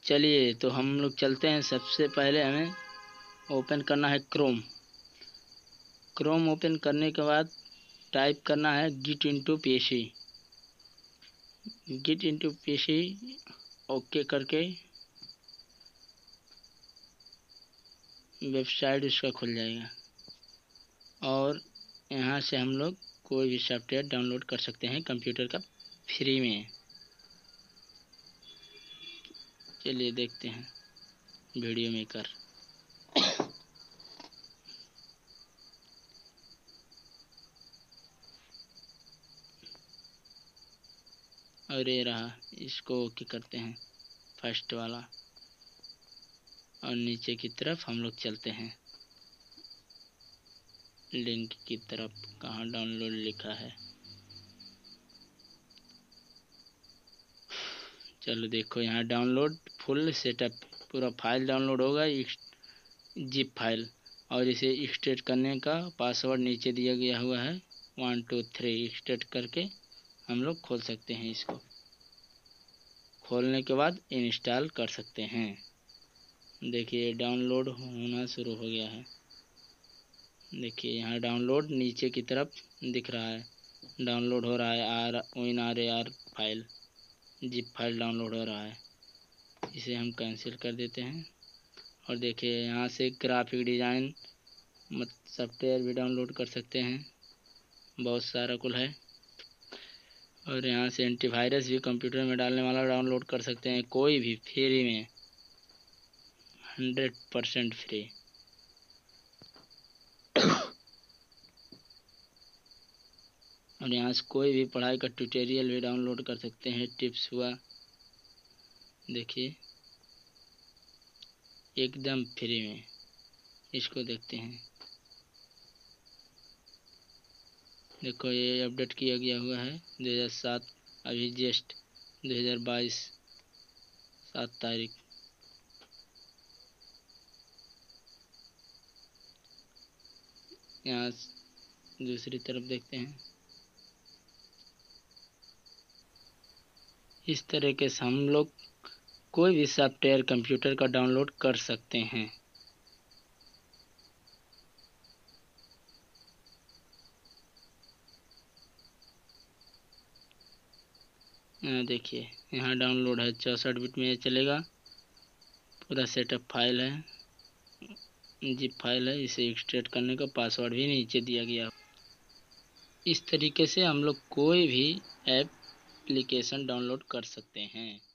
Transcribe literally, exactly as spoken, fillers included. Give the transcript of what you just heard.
चलिए तो हम लोग चलते हैं। सबसे पहले हमें ओपन करना है क्रोम। क्रोम ओपन करने के बाद टाइप करना है git into PC. Git into PC okay करके वेबसाइट उसका खुल जाएगा और यहाँ से हम लोग कोई भी सॉफ्टवेयर डाउनलोड कर सकते हैं कंप्यूटर का फ्री में। चलिए देखते हैं वीडियो मेकर। और ये रहा, इसको ओके करते हैं फर्स्ट वाला और नीचे की तरफ हम लोग चलते हैं लिंक की तरफ। कहाँ डाउनलोड लिखा है, चलो देखो यहाँ डाउनलोड फुल सेटअप, पूरा फाइल डाउनलोड होगा जिप फाइल। और इसे एक्सट्रैक्ट करने का पासवर्ड नीचे दिया गया हुआ है, वन टू थ्री एक्सट्रैक्ट करके हम लोग खोल सकते हैं। इसको खोलने के बाद इंस्टॉल कर सकते हैं। देखिए डाउनलोड होना शुरू हो गया है। देखिए यहाँ डाउनलोड नीचे की तरफ दिख रहा है, डाउनलोड हो रहा है। R win R A R file, zip file download हो रहा है। इसे हम कैंसिल कर देते हैं। और देखिए यहाँ से ग्राफिक डिज़ाइन मत सॉफ्टवेयर भी डाउनलोड कर सकते हैं, बहुत सारा कुल है। और यहाँ से एंटीवायरस भी कंप्यूटर में डालने वाला डाउनलोड कर सकते हैं, कोई भी फ्री में, हंड्रेड परसेंट फ्री। और यहाँ से कोई भी पढ़ाई का ट्यूटोरियल भी डाउनलोड कर सकते हैं, टिप्स हुआ, देखिए एकदम फ्री में। इसको देखते हैं, देखो ये अपडेट किया गया हुआ है दो हज़ार सात, अभी जस्ट दो हज़ार बाईस सात तारीख। यहाँ दूसरी तरफ देखते हैं। इस तरीके से हम लोग कोई भी सॉफ्टवेयर कंप्यूटर का डाउनलोड कर सकते हैं। देखिए यहाँ डाउनलोड है, चौंसठ बिट में चलेगा, पूरा सेटअप फाइल है, जिप फाइल है। इसे एक्सट्रैक्ट करने का पासवर्ड भी नीचे दिया गया। इस तरीके से हम लोग कोई भी एप्लीकेशन डाउनलोड कर सकते हैं।